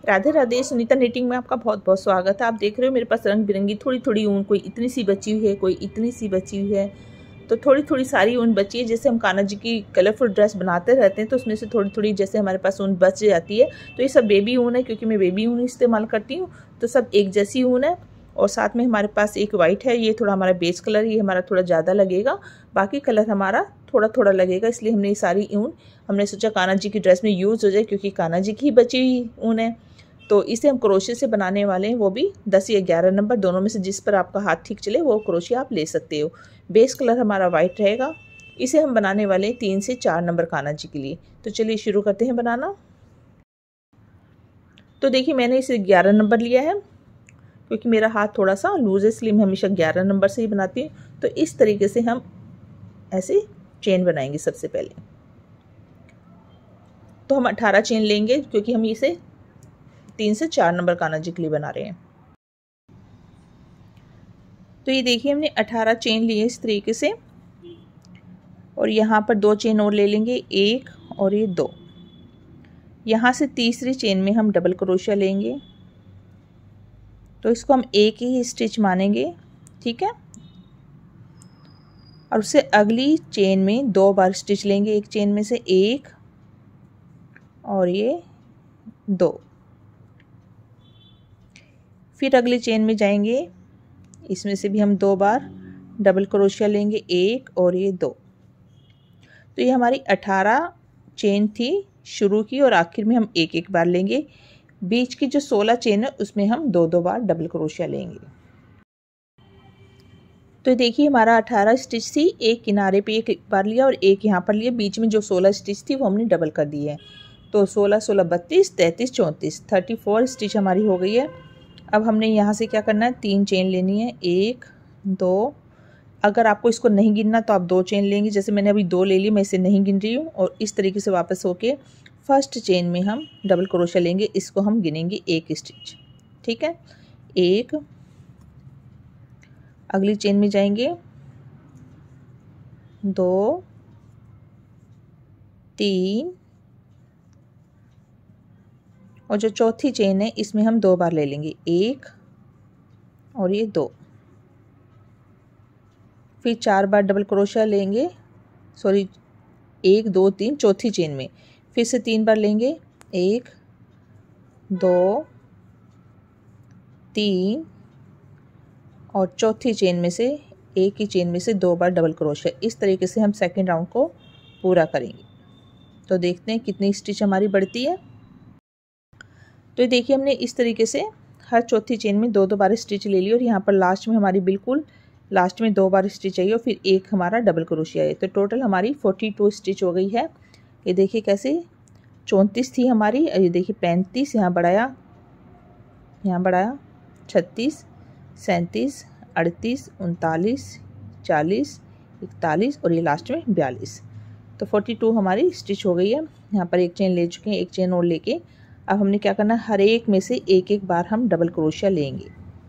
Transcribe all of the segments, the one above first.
Radhe Radhe. Sunita knitting में आपका बहुत बहुत स्वागत है। आप देख रहे हो मेरे पास रंग बिरंगी थोड़ी थोड़ी ऊन, कोई इतनी सी बची हुई है, कोई इतनी सी बची हुई है, तो थोड़ी थोड़ी सारी ऊन बची है। जैसे हम कान्हा जी की कलरफुल ड्रेस बनाते रहते हैं तो उसमें से थोड़ी थोड़ी जैसे हमारे पास ऊन बच जाती है। तो ये सब बेबी ऊन है, क्योंकि मैं बेबी ऊन इस्तेमाल करती हूँ, तो सब एक जैसी ऊन है। और साथ में हमारे पास एक वाइट है, ये थोड़ा हमारा बेस कलर, ये हमारा थोड़ा ज़्यादा लगेगा, बाकी कलर हमारा थोड़ा थोड़ा लगेगा। इसलिए हमने ये सारी ऊन हमने सोचा कान्हा जी की ड्रेस में यूज़ हो जाए, क्योंकि कान्हा जी की ही बची हुई ऊन है। तो इसे हम क्रोशे से बनाने वाले हैं, वो भी 10 या 11 नंबर, दोनों में से जिस पर आपका हाथ ठीक चले वो क्रोशे आप ले सकते हो। बेस कलर हमारा वाइट रहेगा। इसे हम बनाने वाले हैं 3 से 4 नंबर कान्हा जी के लिए। तो चलिए शुरू करते हैं बनाना। तो देखिए मैंने इसे 11 नंबर लिया है, क्योंकि मेरा हाथ थोड़ा सा लूज है, इसलिए मैं हमेशा 11 नंबर से ही बनाती हूँ। तो इस तरीके से हम ऐसे चेन बनाएंगे। सबसे पहले तो हम 18 चेन लेंगे, क्योंकि हम इसे 3 से 4 नंबर कान्हा जी के लिए बना रहे हैं। तो ये देखिए हमने 18 चेन लिए इस तरीके से, और यहाँ पर 2 चेन और ले लेंगे, 1 और ये 2। यहाँ से तीसरी चेन में हम डबल क्रोशिया लेंगे, तो इसको हम एक ही स्टिच मानेंगे, ठीक है। और उससे अगली चेन में 2 बार स्टिच लेंगे, एक चेन में से 1 और ये 2। फिर अगली चेन में जाएंगे, इसमें से भी हम 2 बार डबल क्रोशिया लेंगे, 1 और ये 2। तो ये हमारी 18 चेन थी शुरू की, और आखिर में हम एक एक बार लेंगे। बीच की जो 16 चेन है उसमें हम 2-2 बार डबल क्रोशिया लेंगे। तो देखिए हमारा 18 स्टिच थी, एक किनारे पे एक बार लिया और एक यहाँ पर लिया, बीच में जो 16 स्टिच थी वो हमने डबल कर दी है। तो 16 16 32 33 34 34 स्टिच हमारी हो गई है। अब हमने यहाँ से क्या करना है, 3 चेन लेनी है, 1 2। अगर आपको इसको नहीं गिनना तो आप 2 चेन लेंगे, जैसे मैंने अभी 2 ले ली, मैं इसे नहीं गिन रही हूँ। और इस तरीके से वापस होके फर्स्ट चेन में हम डबल क्रोशिया लेंगे, इसको हम गिनेंगे 1 स्टिच, ठीक है। 1, अगली चेन में जाएंगे, 2 3, और जो चौथी चेन है इसमें हम 2 बार ले लेंगे, 1 और ये 2। फिर 4 बार डबल क्रोशिया लेंगे, सॉरी 1 2 3 चौथी चेन में, फिर से 3 बार लेंगे, 1 2 3, और चौथी चेन में से एक ही चेन में से 2 बार डबल क्रोशिया। इस तरीके से हम सेकेंड राउंड को पूरा करेंगे। तो देखते हैं कितनी स्टिच हमारी बढ़ती है। तो देखिए हमने इस तरीके से हर चौथी चेन में 2-2 बार स्टिच ले ली, और यहाँ पर लास्ट में हमारी बिल्कुल लास्ट में 2 बार स्टिच आई और फिर एक हमारा डबल क्रोशिया है। तो टोटल हमारी 42 स्टिच हो गई है। ये देखिए कैसे 34 थी हमारी, ये देखिए 35, यहाँ बढ़ाया 36 37 38 39 40 41 और ये लास्ट में 42। तो 42 हमारी स्टिच हो गई है। यहाँ पर एक चेन ले चुके हैं, एक चेन और लेके अब हमने क्या करना है, हर एक में से एक एक बार हम डबल क्रोशिया लेंगे,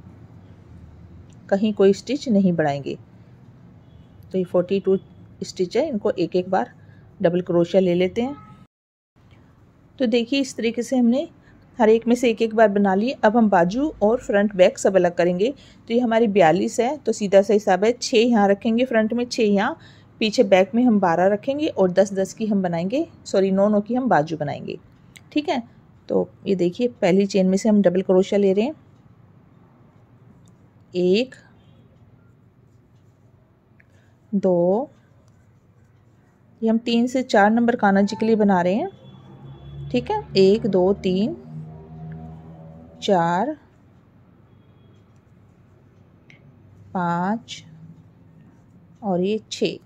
कहीं कोई स्टिच नहीं बढ़ाएंगे। तो ये 42 स्टिच है, इनको एक एक बार डबल क्रोशिया ले लेते हैं। तो देखिए इस तरीके से हमने हर एक में से एक एक बार बना लिए। अब हम बाजू और फ्रंट बैक सब अलग करेंगे। तो ये हमारी 42 है, तो सीधा सा हिसाब है, 6 यहाँ रखेंगे फ्रंट में, 6 यहाँ, पीछे बैक में हम 12 रखेंगे, और 10-10 की हम बनाएंगे, सॉरी 9-9 की हम बाजू बनाएंगे, ठीक है। तो ये देखिए पहली चेन में से हम डबल क्रोशिया ले रहे हैं, 1 2, ये हम 3 से 4 नंबर कान्हा जी के लिए बना रहे हैं, ठीक है। 1 2 3 4 5 और ये 6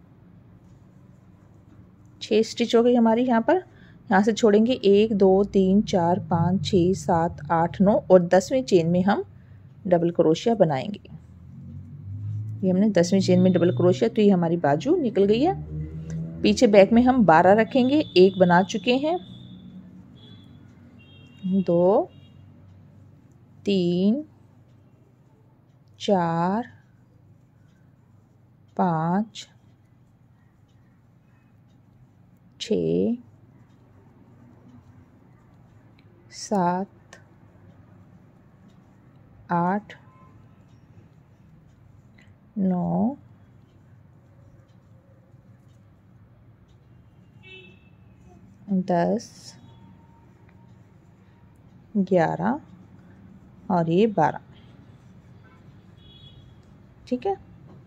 स्टिच हो गई हमारी। यहाँ पर यहाँ से छोड़ेंगे 1 2 3 4 5 6 7 8 9, और 10वीं चेन में हम डबल क्रोशिया बनाएंगे। ये हमने 10वीं चेन में डबल क्रोशिया, तो ये हमारी बाजू निकल गई है। पीछे बैक में हम 12 रखेंगे, एक बना चुके हैं, 2 3 4 5 6 7 8 9 10 11 और ये 12। ठीक है।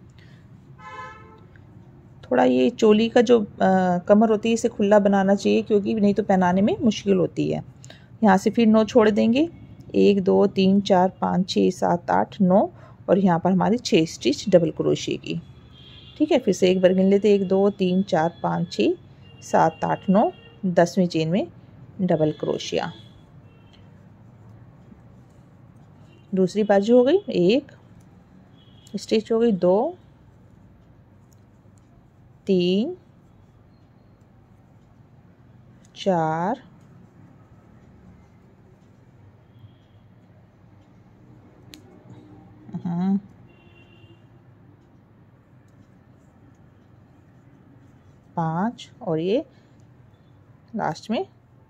थोड़ा ये चोली का जो कमर होती है इसे खुला बनाना चाहिए, क्योंकि नहीं तो पहनाने में मुश्किल होती है। यहाँ से फिर 9 छोड़ देंगे, 1 2 3 4 5 6 7 8 9 और यहाँ पर हमारी 6 स्टिच डबल क्रोशिया की। ठीक है, फिर से एक बार गिन लेते, 1 2 3 4 5 6 7 8 9, 10वीं चेन में डबल क्रोशिया। दूसरी बाजू हो गई, 1 स्टिच हो गई, 2 3 4 5 और ये लास्ट में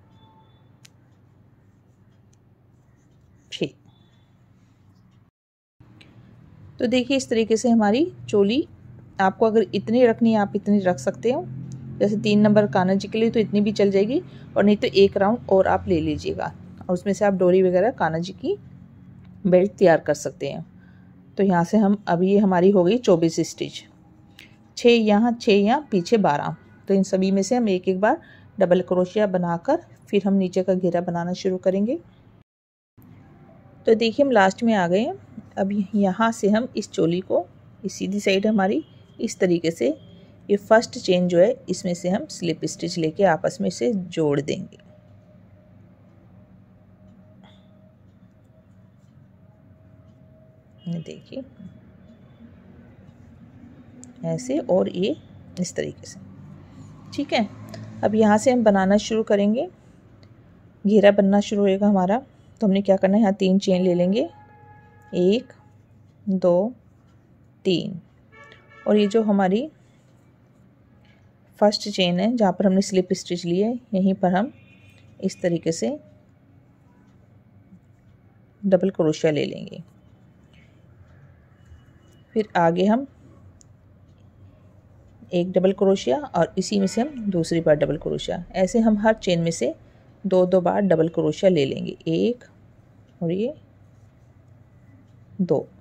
6। तो देखिए इस तरीके से हमारी चोली, आपको अगर इतनी रखनी है आप इतनी रख सकते हो। जैसे 3 नंबर कान्हा जी के लिए तो इतनी भी चल जाएगी, और नहीं तो 1 राउंड और आप ले लीजिएगा और उसमें से आप डोरी वगैरह कान्हा जी की बेल्ट तैयार कर सकते हैं। तो यहाँ से हम अब ये हमारी हो गई 24 स्टिच, 6 यहाँ 6 यहाँ, पीछे 12। तो इन सभी में से हम एक एक बार डबल क्रोशिया बनाकर फिर हम नीचे का घेरा बनाना शुरू करेंगे। तो देखिए हम लास्ट में आ गए हैं। अब यहाँ से हम इस चोली को, इस सीधी साइड हमारी इस तरीके से, ये फर्स्ट चेन जो है इसमें से हम स्लिप स्टिच लेके आपस में इसे जोड़ देंगे। ये देखिए ऐसे, और ये इस तरीके से। ठीक है, अब यहाँ से हम बनाना शुरू करेंगे, घेरा बनना शुरू होएगा हमारा। तो हमने क्या करना है, यहाँ 3 चेन ले लेंगे, 1 2 3, और ये जो हमारी फर्स्ट चेन है जहाँ पर हमने स्लिप स्टिच ली है, यहीं पर हम इस तरीके से डबल क्रोशिया ले लेंगे। फिर आगे हम एक डबल क्रोशिया और इसी में से हम दूसरी बार डबल क्रोशिया। ऐसे हम हर चेन में से 2 बार डबल क्रोशिया ले लेंगे, 1 और ये 2।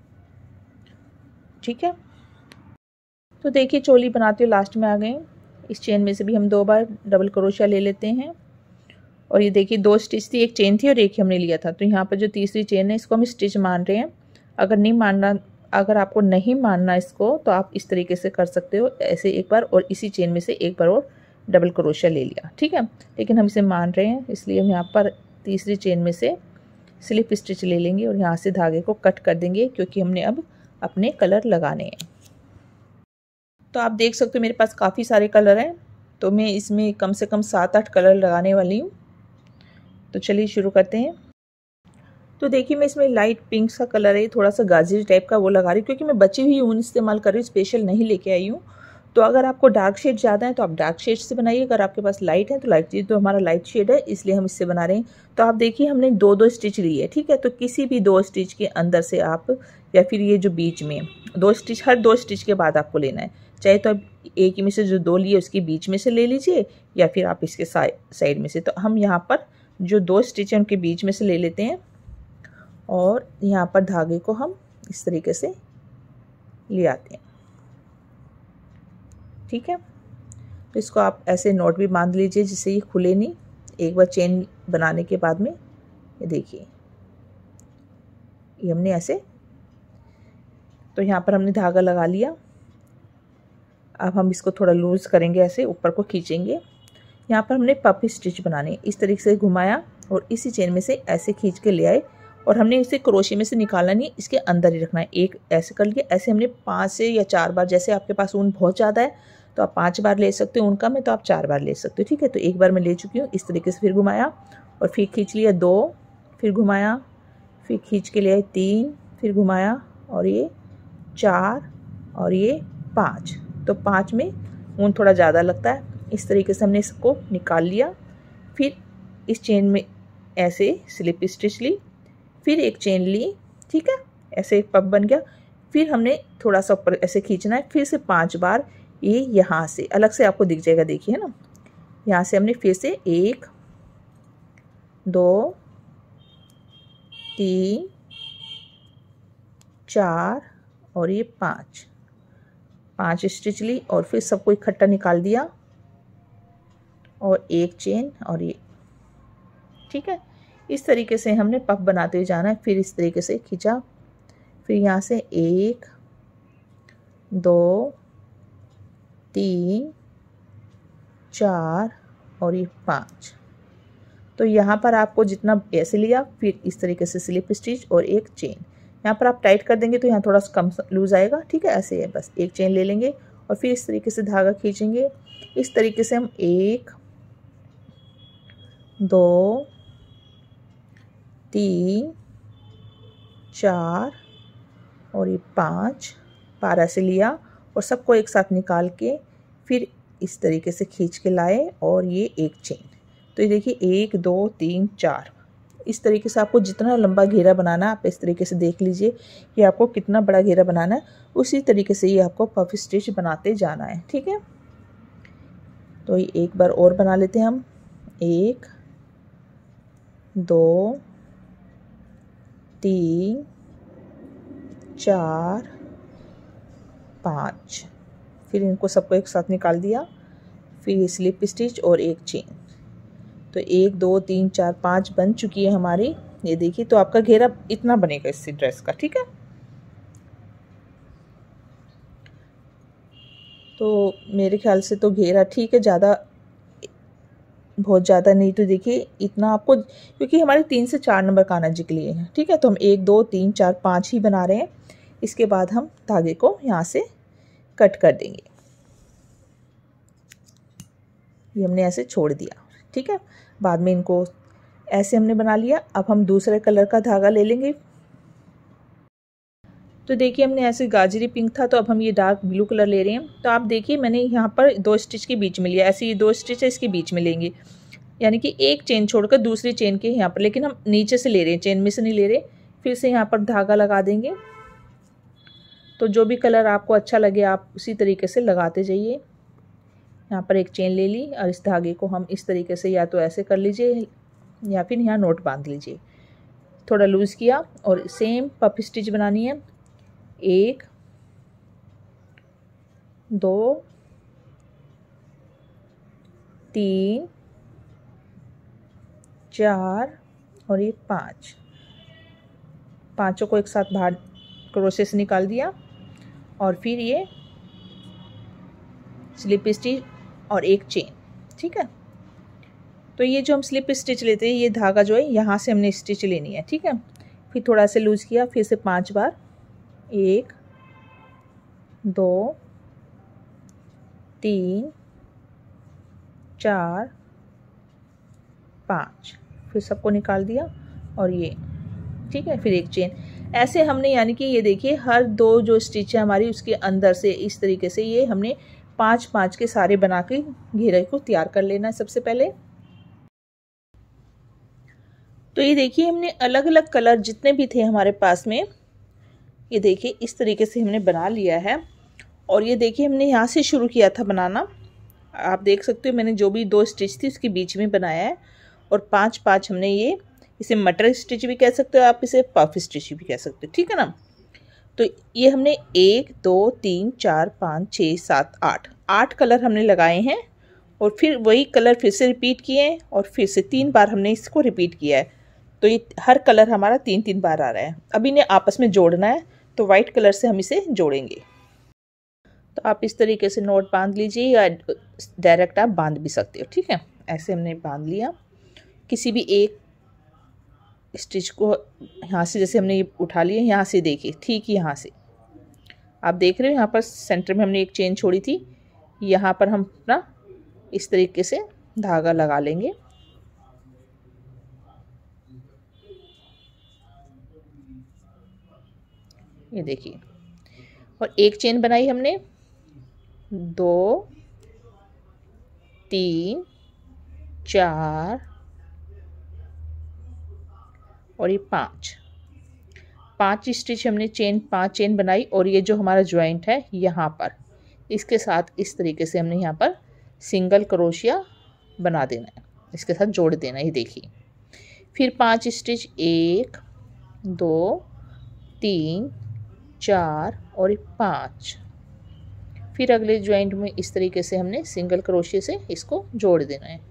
ठीक है, तो देखिए चोली बनाते हुए लास्ट में आ गए। इस चेन में से भी हम 2 बार डबल क्रोशिया ले लेते हैं, और ये देखिए 2 स्टिच थी, एक चेन थी और एक हमने लिया था। तो यहाँ पर जो तीसरी चेन है इसको हम स्टिच मान रहे हैं। अगर आपको नहीं मानना इसको तो आप इस तरीके से कर सकते हो, ऐसे एक बार और इसी चेन में से एक बार और डबल क्रोशिया ले लिया। ठीक है, लेकिन हम इसे मान रहे हैं इसलिए हम यहाँ पर तीसरी चेन में से स्लिप स्टिच ले लेंगे और यहाँ से धागे को कट कर देंगे, क्योंकि हमने अब अपने कलर लगाने हैं। तो आप देख सकते हो मेरे पास काफ़ी सारे कलर हैं, तो मैं इसमें कम से कम 7-8 कलर लगाने वाली हूँ। तो चलिए शुरू करते हैं। तो देखिए मैं इसमें लाइट पिंक सा कलर है, थोड़ा सा गाजरी टाइप का वो लगा रही हूँ, क्योंकि मैं बची हुई ऊन इस्तेमाल कर रही हूँ, स्पेशल नहीं लेके आई हूँ। तो अगर आपको डार्क शेड ज़्यादा है तो आप डार्क शेड से बनाइए, अगर आपके पास लाइट है तो लाइट, तो हमारा लाइट शेड है इसलिए हम इससे बना रहे हैं। तो आप देखिए हमने 2 स्टिच ली है। ठीक है, तो किसी भी 2 स्टिच के अंदर से आप, या फिर ये जो बीच में 2 स्टिच, हर 2 स्टिच के बाद आपको लेना है। चाहे तो आप एक में से जो 2 लिए उसके बीच में से ले लीजिए, या फिर आप इसके साइड में से। तो हम यहाँ पर जो 2 स्टिच हैं उनके बीच में से ले लेते हैं, और यहाँ पर धागे को हम इस तरीके से ले आते हैं। ठीक है, तो इसको आप ऐसे नॉट भी बांध लीजिए जिससे ये खुले नहीं। एक बार चेन बनाने के बाद में ये देखिए ये हमने ऐसे, तो यहाँ पर हमने धागा लगा लिया। अब हम इसको थोड़ा लूज करेंगे, ऐसे ऊपर को खींचेंगे। यहाँ पर हमने पफ स्टिच बनाने, इस तरीके से घुमाया और इसी चेन में से ऐसे खींच के ले आए, और हमने इसे क्रोशे में से निकालना नहीं, इसके अंदर ही रखना है। एक ऐसे कर लिया, ऐसे हमने 5 से या 4 बार, जैसे आपके पास ऊन बहुत ज़्यादा है तो आप 5 बार ले सकते हो, ऊन कम है तो आप 4 बार ले सकते हो। ठीक है, तो एक बार मैं ले चुकी हूँ। इस तरीके से फिर घुमाया और फिर खींच लिया 2, फिर घुमाया, फिर खींच के ले आए 3, फिर घुमाया और ये 4 और ये 5। तो 5 में ऊन थोड़ा ज़्यादा लगता है, इस तरीके से हमने इसको निकाल लिया। फिर इस चेन में ऐसे स्लिप स्टिच ली, फिर एक चेन ली। ठीक है, ऐसे एक पफ बन गया। फिर हमने थोड़ा सा ऊपर ऐसे खींचना है, फिर से 5 बार ये यहाँ से अलग से आपको दिख जाएगा, देखिए ना, यहाँ से हमने फिर से 1 2 3 4 और ये 5 स्टिच ली और फिर सबको इकट्ठा निकाल दिया और एक चेन और ये, ठीक है। इस तरीके से हमने पफ बनाते हुए जाना है। फिर इस तरीके से खींचा, फिर यहाँ से 1 2 3 4 और ये 5। तो यहाँ पर आपको जितना ऐसे लिया, फिर इस तरीके से स्लिप स्टिच और एक चेन। यहाँ पर आप टाइट कर देंगे तो यहाँ थोड़ा कम लूज आएगा, ठीक है। ऐसे है, बस एक चेन ले लेंगे और फिर इस तरीके से धागा खींचेंगे। इस तरीके से हम 1 2 3 4 और ये 5 बार ऐसे लिया और सबको एक साथ निकाल के फिर इस तरीके से खींच के लाए और ये एक चेन। तो ये देखिए 1 2 3 4, इस तरीके से आपको जितना लंबा घेरा बनाना है आप इस तरीके से देख लीजिए कि आपको कितना बड़ा घेरा बनाना है। उसी तरीके से ये आपको पफ स्टिच बनाते जाना है, ठीक है। तो ये एक बार और बना लेते हैं हम। 1 2 3 4 5, फिर इनको सबको एक साथ निकाल दिया, फिर स्लिप स्टिच और एक चेन। तो 1 2 3 4 5 बन चुकी है हमारी, ये देखिए। तो आपका घेरा इतना बनेगा इससे ड्रेस का, ठीक है। तो मेरे ख्याल से तो घेरा ठीक है, ज़्यादा बहुत ज़्यादा नहीं। तो देखिए इतना आपको, क्योंकि हमारे 3 से 4 नंबर कान्हा जी के लिए हैं, ठीक है। तो हम 1 2 3 4 5 ही बना रहे हैं। इसके बाद हम धागे को यहाँ से कट कर देंगे। ये हमने ऐसे छोड़ दिया, ठीक है। बाद में इनको ऐसे हमने बना लिया। अब हम दूसरे कलर का धागा ले लेंगे। तो देखिए हमने ऐसे गाजरी पिंक था, तो अब हम ये डार्क ब्लू कलर ले रहे हैं। तो आप देखिए मैंने यहाँ पर 2 स्टिच के बीच में लिया, ऐसे ये 2 स्टिच है इसके बीच में लेंगे, यानी कि एक चेन छोड़कर दूसरी चेन के यहाँ पर, लेकिन हम नीचे से ले रहे हैं, चेन में से नहीं ले रहे। फिर से यहाँ पर धागा लगा देंगे। तो जो भी कलर आपको अच्छा लगे आप उसी तरीके से लगाते जाइए। यहाँ पर एक चेन ले ली और इस धागे को हम इस तरीके से या तो ऐसे कर लीजिए या फिर यहाँ नोट बांध लीजिए। थोड़ा लूज़ किया और सेम पफ स्टिच बनानी है। 1 2 3 4 और ये 5, पांचों को एक साथ बाहर क्रोशे से निकाल दिया और फिर ये स्लिप स्टिच और एक चेन, ठीक है। तो ये जो हम स्लिप स्टिच लेते हैं, ये धागा जो है यहाँ से हमने स्टिच लेनी है, ठीक है। फिर थोड़ा सा लूज़ किया, फिर से 5 बार, 1 2 3 4 5, फिर सबको निकाल दिया और ये, ठीक है। फिर एक चेन। ऐसे हमने, यानी कि ये देखिए हर 2 जो स्टिच है हमारी उसके अंदर से इस तरीके से ये हमने 5-5 के सारे बना के घेरे को तैयार कर लेना है सबसे पहले। तो ये देखिए हमने अलग अलग कलर जितने भी थे हमारे पास में, ये देखिए इस तरीके से हमने बना लिया है। और ये देखिए हमने यहाँ से शुरू किया था बनाना, आप देख सकते हो मैंने जो भी 2 स्टिच थी उसके बीच में बनाया है। और 5-5 हमने ये, इसे मटर स्टिच भी कह सकते हो आप, इसे पफ स्टिच भी कह सकते हो, ठीक है ना। तो ये हमने 1 2 3 4 5 6 7 8 कलर हमने लगाए हैं। और फिर वही कलर फिर से रिपीट किए और फिर से 3 बार हमने इसको रिपीट किया है। तो ये हर कलर हमारा 3-3 बार आ रहा है। अब इन्हें आपस में जोड़ना है, तो वाइट कलर से हम इसे जोड़ेंगे। तो आप इस तरीके से नोट बांध लीजिए या डायरेक्ट आप बांध भी सकते हो, ठीक है। ऐसे हमने बांध लिया। किसी भी एक स्टिच को यहाँ से, जैसे हमने ये उठा लिया, यहाँ से देखिए ठीक यहाँ से आप देख रहे हो, यहाँ पर सेंटर में हमने एक चेन छोड़ी थी, यहाँ पर हम अपना इस तरीके से धागा लगा लेंगे। ये देखिए, और एक चेन बनाई हमने, 2 3 4 और ये 5। 5 स्टिच हमने 5 चेन बनाई और ये जो हमारा जॉइंट है यहाँ पर इसके साथ इस तरीके से हमने यहाँ पर सिंगल क्रोशिया बना देना है, इसके साथ जोड़ देना है। ये देखिए, फिर 5 स्टिच 1 2 3 4 और 5, फिर अगले जॉइंट में इस तरीके से हमने सिंगल क्रोशिया से इसको जोड़ देना है।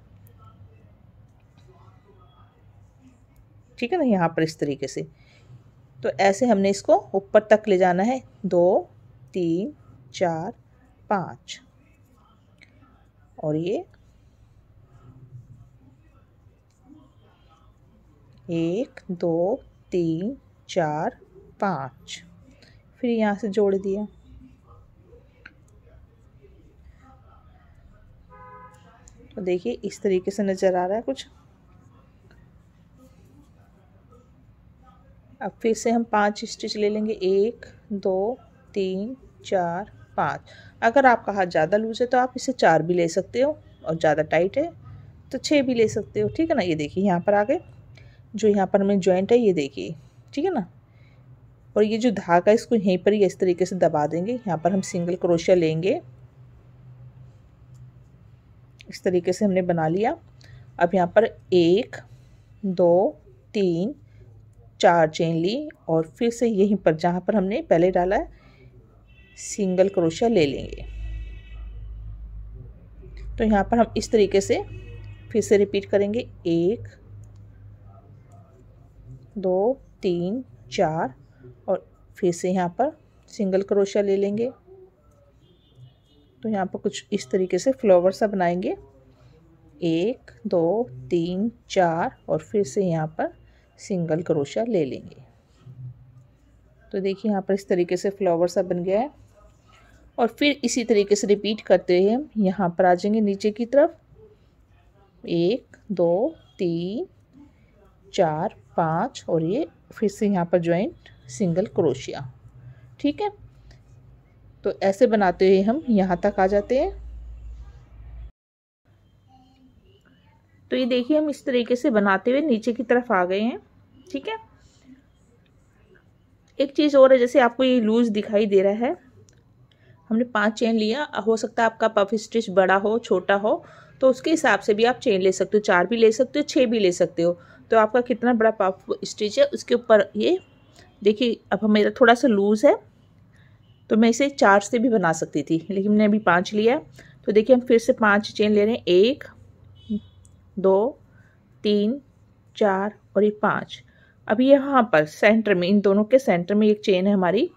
ठीक है ना, यहाँ पर इस तरीके से। तो ऐसे हमने इसको ऊपर तक ले जाना है, 2 3 4 5 और ये 1 2 3 4 5, फिर यहाँ से जोड़ दिया। तो देखिए इस तरीके से नज़र आ रहा है कुछ। अब फिर से हम 5 स्टिच ले लेंगे, 1 2 3 4 5। अगर आपका हाथ ज़्यादा लूज है तो आप इसे 4 भी ले सकते हो, और ज़्यादा टाइट है तो 6 भी ले सकते हो। ठीक है ना, ये देखिए यहाँ पर आ गए, जो यहाँ पर हमें जॉइंट है ये देखिए, ठीक है ना। और ये जो धागा इसको यहीं पर ही इस तरीके से दबा देंगे। यहाँ पर हम सिंगल क्रोशिया लेंगे, इस तरीके से हमने बना लिया। अब यहाँ पर 1 2 3 4 चेन ली और फिर से यहीं पर जहाँ पर हमने पहले डाला है सिंगल क्रोशिया ले लेंगे। तो यहाँ पर हम इस तरीके से फिर से रिपीट करेंगे, 1 2 3 4 और फिर से यहाँ पर सिंगल क्रोशिया ले लेंगे। तो यहाँ पर कुछ इस तरीके से फ्लावर सा बनाएंगे, 1 2 3 4 और फिर से यहाँ पर सिंगल क्रोशिया ले लेंगे। तो देखिए यहाँ पर इस तरीके से फ्लावर सा बन गया है। और फिर इसी तरीके से रिपीट करते हुए हम यहाँ पर आ जाएंगे नीचे की तरफ, 1 2 3 4 5 और ये फिर से यहाँ पर जॉइंट सिंगल क्रोशिया। ठीक है, तो ऐसे बनाते हुए हम यहाँ तक आ जाते हैं। तो ये देखिए हम इस तरीके से बनाते हुए नीचे की तरफ आ गए हैं। ठीक है, एक चीज़ और है, जैसे आपको ये लूज दिखाई दे रहा है, हमने 5 चेन लिया। हो सकता है आपका पफ स्टिच बड़ा हो छोटा हो, तो उसके हिसाब से भी आप चेन ले सकते हो, 4 भी ले सकते हो, 6 भी ले सकते हो। तो आपका कितना बड़ा पफ स्टिच है उसके ऊपर ये देखिए। अब मेरा थोड़ा सा लूज़ है तो मैं इसे 4 से भी बना सकती थी, लेकिन मैंने अभी 5 लिया। तो देखिए हम फिर से 5 चेन ले रहे हैं, 1 2 3 4 और ये 5। अभी यहाँ पर सेंटर में, इन दोनों के सेंटर में एक चेन है हमारी,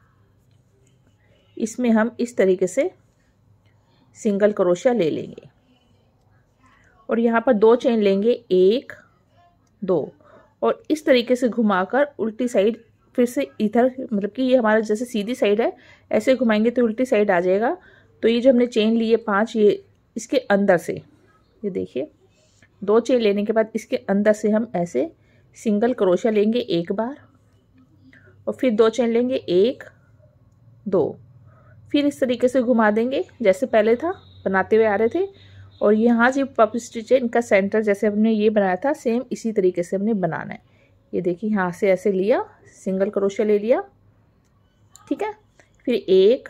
इसमें हम इस तरीके से सिंगल क्रोशिया ले लेंगे और यहाँ पर 2 चेन लेंगे, 1 2 और इस तरीके से घुमाकर उल्टी साइड फिर से इधर, मतलब कि ये हमारा जैसे सीधी साइड है ऐसे घुमाएंगे तो उल्टी साइड आ जाएगा। तो ये जो हमने चेन ली है 5, ये इसके अंदर से, ये देखिए 2 चेन लेने के बाद इसके अंदर से हम ऐसे सिंगल क्रोशिया लेंगे एक बार और फिर 2 चेन लेंगे, 1 2, फिर इस तरीके से घुमा देंगे जैसे पहले था बनाते हुए आ रहे थे। और यहाँ जो पफ स्टिच है इनका सेंटर जैसे हमने ये बनाया था सेम इसी तरीके से हमने बनाना है। ये देखिए यहाँ से ऐसे लिया, सिंगल क्रोशिया ले लिया। ठीक है, फिर 1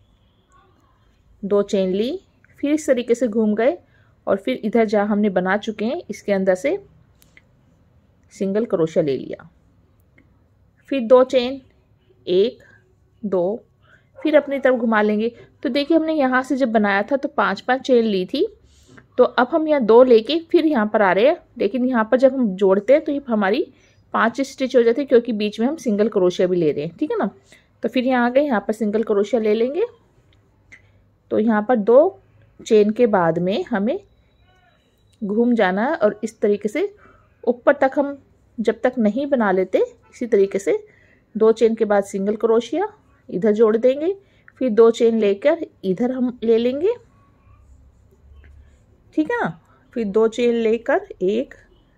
2 चेन ली, फिर इस तरीके से घूम गए और फिर इधर जहाँ हमने बना चुके हैं इसके अंदर से सिंगल क्रोशिया ले लिया, फिर 2 चेन, 1 2, फिर अपनी तरफ घुमा लेंगे। तो देखिए हमने यहाँ से जब बनाया था तो 5 चेन ली थी, तो अब हम यहाँ 2 लेके फिर यहाँ पर आ रहे हैं, लेकिन यहाँ पर जब हम जोड़ते हैं तो ये हमारी 5 स्टिच हो जाती है क्योंकि बीच में हम सिंगल क्रोशिया भी ले रहे हैं। ठीक है ना, तो फिर यहाँ आ गए, यहाँ पर सिंगल क्रोशिया ले लेंगे। तो यहाँ पर 2 चेन के बाद में हमें घूम जाना है और इस तरीके से ऊपर तक हम जब तक नहीं बना लेते इसी तरीके से 2 चेन के बाद सिंगल क्रोशिया इधर जोड़ देंगे, फिर 2 चेन लेकर इधर हम ले लेंगे। ठीक है ना, फिर 2 चेन लेकर 1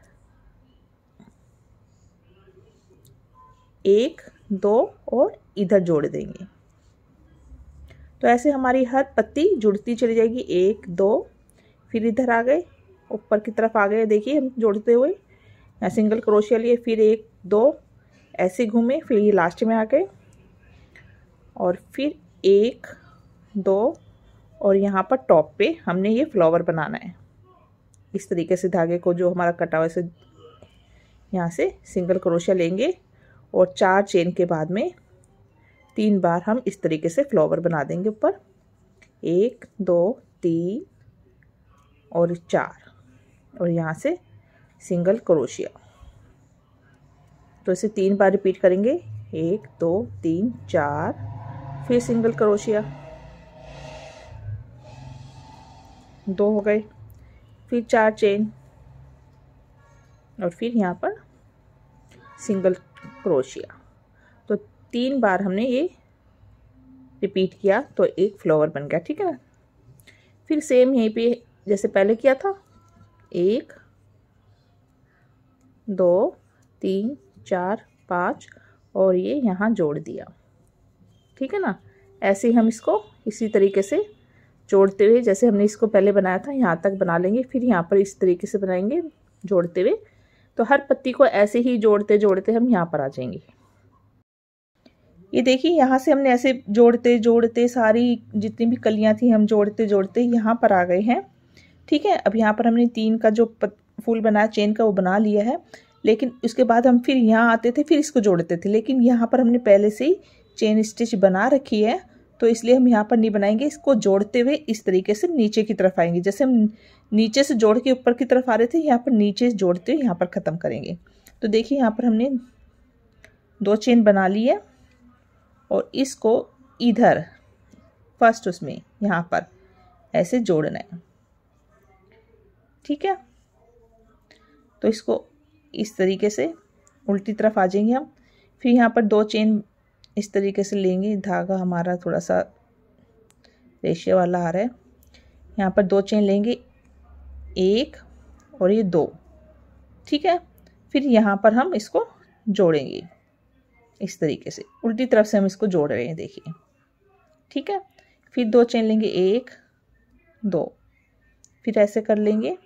2 और इधर जोड़ देंगे। तो ऐसे हमारी हर पत्ती जुड़ती चली जाएगी, 1 2, फिर इधर आ गए, ऊपर की तरफ आ गए। देखिए हम जोड़ते हुए यहाँ सिंगल क्रोशिया लिए, फिर 1 2 ऐसे घूमे, फिर ये लास्ट में आ गए और फिर 1 2 और यहाँ पर टॉप पे हमने ये फ्लावर बनाना है। इस तरीके से धागे को जो हमारा कटा हुआ है यहाँ से सिंगल क्रोशिया लेंगे और 4 चेन के बाद में 3 बार हम इस तरीके से फ्लावर बना देंगे ऊपर। 1 2 3 और 4 और यहाँ से सिंगल क्रोशिया। तो इसे 3 बार रिपीट करेंगे। 1 2 3 4, फिर सिंगल क्रोशिया, 2 हो गए, फिर 4 चेन और फिर यहाँ पर सिंगल क्रोशिया। तो 3 बार हमने ये रिपीट किया तो एक फ्लावर बन गया। ठीक है ना। फिर सेम यहीं पे जैसे पहले किया था, 1 2 3 4 5 और ये यहाँ जोड़ दिया। ठीक है ना। ऐसे ही हम इसको इसी तरीके से जोड़ते हुए, जैसे हमने इसको पहले बनाया था यहाँ तक बना लेंगे, फिर यहाँ पर इस तरीके से बनाएंगे जोड़ते हुए। तो हर पत्ती को ऐसे ही जोड़ते जोड़ते हम यहाँ पर आ जाएंगे। ये देखिए यहाँ से हमने ऐसे जोड़ते जोड़ते सारी जितनी भी कलियाँ थी हम जोड़ते जोड़ते यहाँ पर आ गए हैं। ठीक है। अब यहाँ पर हमने 3 का जो फूल बनाया चेन का वो बना लिया है, लेकिन उसके बाद हम फिर यहाँ आते थे, फिर इसको जोड़ते थे, लेकिन यहाँ पर हमने पहले से ही चेन स्टिच बना रखी है तो इसलिए हम यहाँ पर नहीं बनाएंगे। इसको जोड़ते हुए इस तरीके से नीचे की तरफ आएंगे। जैसे हम नीचे से जोड़ के ऊपर की तरफ आ रहे थे, यहाँ पर नीचे जोड़ते हुए यहाँ पर ख़त्म करेंगे। तो देखिए यहाँ पर हमने 2 चेन बना ली है और इसको इधर फर्स्ट उसमें यहाँ पर ऐसे जोड़ना है। ठीक है। तो इसको इस तरीके से उल्टी तरफ आ जाएंगे हम। फिर यहाँ पर 2 चेन इस तरीके से लेंगे। धागा हमारा थोड़ा सा रेशियो वाला आ रहा है। यहाँ पर 2 चेन लेंगे, 1 और ये 2। ठीक है। फिर यहाँ पर हम इसको जोड़ेंगे इस तरीके से, उल्टी तरफ से हम इसको जोड़ रहे हैं देखिए। ठीक है। फिर 2 चेन लेंगे, 1 2, फिर ऐसे कर लेंगे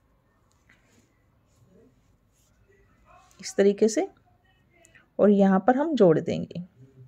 इस तरीके से और यहाँ पर हम जोड़ देंगे।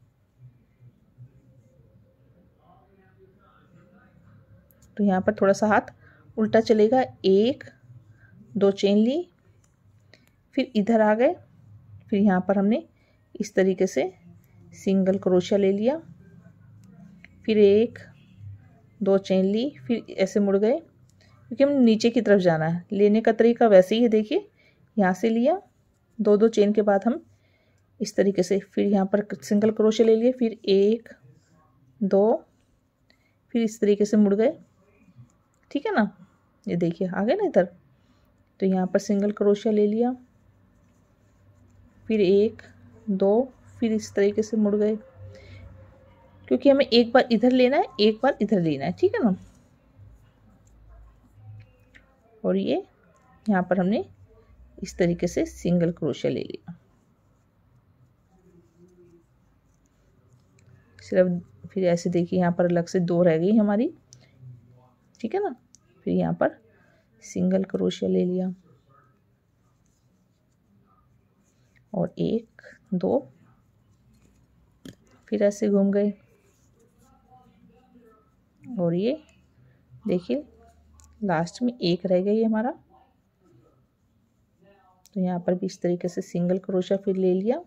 तो यहाँ पर थोड़ा सा हाथ उल्टा चलेगा। 1 2 चेन ली, फिर इधर आ गए, फिर यहाँ पर हमने इस तरीके से सिंगल क्रोशिया ले लिया, फिर 1 2 चेन ली, फिर ऐसे मुड़ गए क्योंकि हम नीचे की तरफ जाना है। लेने का तरीका वैसे ही है। देखिए यहाँ से लिया, 2 2 चेन के बाद हम इस तरीके से फिर यहाँ पर सिंगल क्रोशिया ले लिए, फिर 1 2, फिर इस तरीके से मुड़ गए। ठीक है ना। ये देखिए आ गए ना इधर। तो यहाँ पर सिंगल क्रोशिया ले लिया, फिर 1 2, फिर इस तरीके से मुड़ गए क्योंकि हमें एक बार इधर लेना है, एक बार इधर लेना है। ठीक है ना। और ये यहाँ पर हमने इस तरीके से सिंगल क्रोशिया ले लिया। सिर्फ फिर ऐसे देखिए यहाँ पर अलग से 2 रह गई हमारी। ठीक है ना। फिर यहाँ पर सिंगल क्रोशिया ले लिया और 1 2, फिर ऐसे घूम गए और ये देखिए लास्ट में 1 रह गई हमारा। तो यहाँ पर भी इस तरीके से सिंगल क्रोशिया फिर ले लिया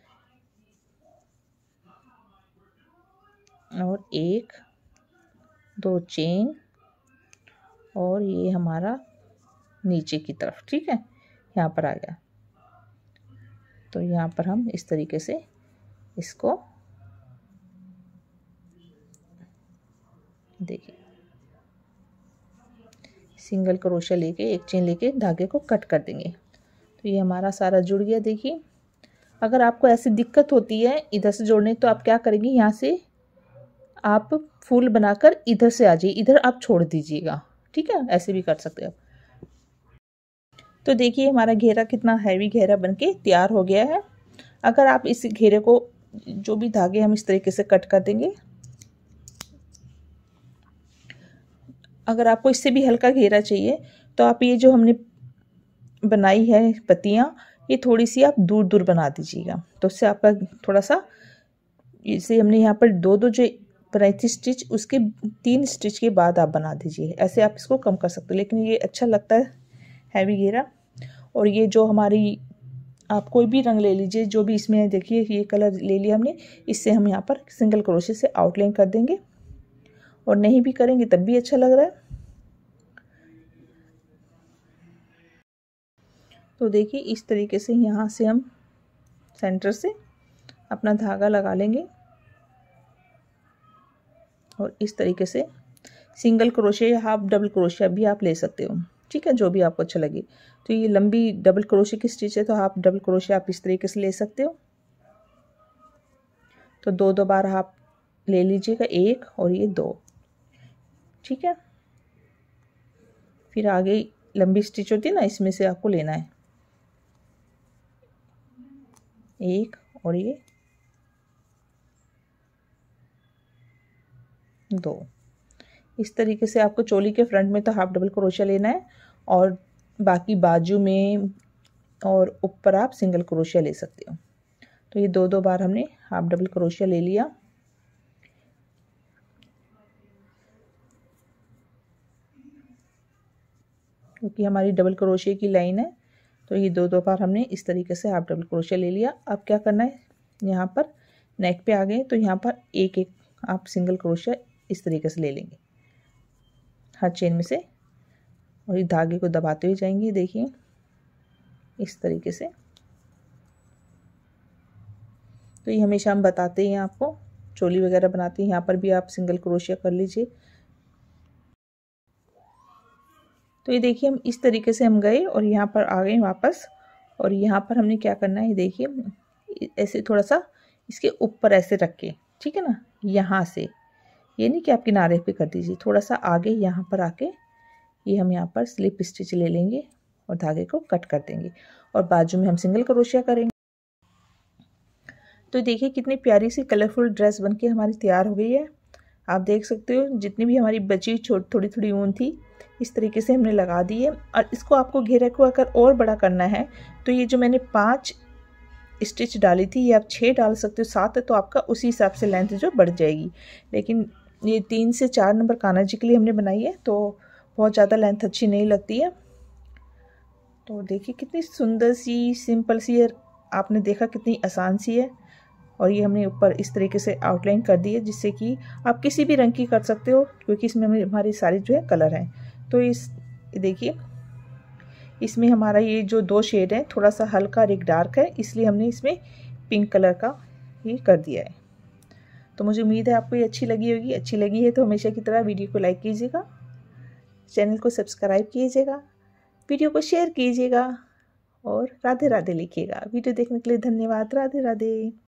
और 1 2 चेन और ये हमारा नीचे की तरफ। ठीक है। यहाँ पर आ गया। तो यहाँ पर हम इस तरीके से इसको देखिए सिंगल क्रोशिया लेके 1 चेन लेके धागे को कट कर देंगे। तो ये हमारा सारा जुड़ गया। देखिए अगर आपको ऐसी दिक्कत होती है इधर से जोड़ने, तो आप क्या करेंगे, यहाँ से आप फूल बनाकर इधर से आ जाइए, इधर आप छोड़ दीजिएगा। ठीक है। ऐसे भी कर सकते हैं आप। तो देखिए हमारा घेरा कितना हैवी घेरा बनके तैयार हो गया है। अगर आप इस घेरे को जो भी धागे हम इस तरीके से कट कर देंगे, अगर आपको इससे भी हल्का घेरा चाहिए तो आप ये जो हमने बनाई है पत्तियाँ, ये थोड़ी सी आप दूर दूर बना दीजिएगा, तो उससे आपका थोड़ा सा, इसे हमने यहाँ पर दो जो बनाई थी स्टिच, उसके 3 स्टिच के बाद आप बना दीजिए। ऐसे आप इसको कम कर सकते हो, लेकिन ये अच्छा लगता है हैवी घेरा। और ये जो हमारी, आप कोई भी रंग ले लीजिए, जो भी इसमें देखिए ये कलर ले लिया हमने, इससे हम यहाँ पर सिंगल क्रोशे से आउटलाइन कर देंगे, और नहीं भी करेंगे तब भी अच्छा लग रहा है। तो देखिए इस तरीके से यहाँ से हम सेंटर से अपना धागा लगा लेंगे, और इस तरीके से सिंगल क्रोशे या हाफ डबल क्रोशे भी आप ले सकते हो, ठीक है, जो भी आपको अच्छा लगे। तो ये लंबी डबल क्रोशे की स्टिच है, तो हाफ डबल क्रोशे आप इस तरीके से ले सकते हो। तो 2 बार आप ले लीजिएगा, 1 और ये 2, ठीक है। फिर आगे लंबी स्टिच होती है ना, इसमें से आपको लेना है 1 और ये 2। इस तरीके से आपको चोली के फ्रंट में तो हाफ डबल क्रोशिया लेना है, और बाकी बाजू में और ऊपर आप सिंगल क्रोशिया ले सकते हो। तो ये 2 बार हमने हाफ डबल क्रोशिया ले लिया। क्योंकि हमारी डबल क्रोशिया की लाइन है, तो ये 2 बार हमने इस तरीके से हाफ डबल क्रोशिया ले लिया। अब क्या करना है, यहाँ पर नेक पे आ गए तो यहाँ पर एक एक आप सिंगल क्रोशिया इस तरीके से ले लेंगे हर चेन में से, और ये धागे को दबाते हुए जाएंगे, देखिए इस तरीके से। तो ये हमेशा हम बताते हैं आपको, चोली वगैरह बनाते हैं, यहाँ पर भी आप सिंगल क्रोशिया कर लीजिए। तो ये देखिए हम इस तरीके से हम गए और यहाँ पर आ गए वापस, और यहाँ पर हमने क्या करना है, देखिए ऐसे थोड़ा सा इसके ऊपर ऐसे रख के, ठीक है ना, यहाँ से, ये नहीं कि आप किनारे पे कर दीजिए, थोड़ा सा आगे यहाँ पर आके ये हम यहाँ पर स्लिप स्टिच ले लेंगे और धागे को कट कर देंगे, और बाजू में हम सिंगल क्रोशिया करेंगे। तो देखिए कितनी प्यारी सी कलरफुल ड्रेस बनके हमारी तैयार हो गई है। आप देख सकते हो जितनी भी हमारी बची थोड़ी थोड़ी ऊन थी, इस तरीके से हमने लगा दी है। और इसको आपको घेरे को अगर और बड़ा करना है तो ये जो मैंने 5 स्टिच डाली थी, ये आप 6 डाल सकते हो, 7 है तो आपका उसी हिसाब से लेंथ जो बढ़ जाएगी। लेकिन ये 3 से 4 नंबर कान्हा जी के लिए हमने बनाई है, तो बहुत ज़्यादा लेंथ अच्छी नहीं लगती है। तो देखिए कितनी सुंदर सी सिंपल सी है, आपने देखा कितनी आसान सी है। और ये हमने ऊपर इस तरीके से आउटलाइन कर दी है, जिससे कि आप किसी भी रंग की कर सकते हो, क्योंकि इसमें हमारी सारी जो है कलर हैं। तो इस देखिए इसमें हमारा ये जो 2 शेड है, थोड़ा सा हल्का और एक डार्क है, इसलिए हमने इसमें पिंक कलर का ये कर दिया है। तो मुझे उम्मीद है आपको ये अच्छी लगी होगी। अच्छी लगी है तो हमेशा की तरह वीडियो को लाइक कीजिएगा, चैनल को सब्सक्राइब कीजिएगा, वीडियो को शेयर कीजिएगा, और राधे राधे लिखिएगा। वीडियो देखने के लिए धन्यवाद। राधे राधे।